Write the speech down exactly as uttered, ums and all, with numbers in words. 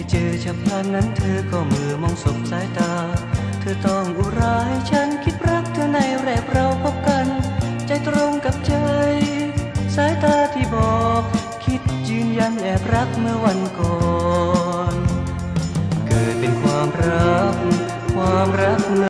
เจอฉับพลันนั้นเธอก็มือมองสบสายตาเธอต้องอุราให้ฉันคิดรักเธอในแรกเราพบกันใจตรงกับใจสายตาที่บอกคิดยืนยันแอบรักเมื่อวันก่อนเกิดเป็นความรักความรัก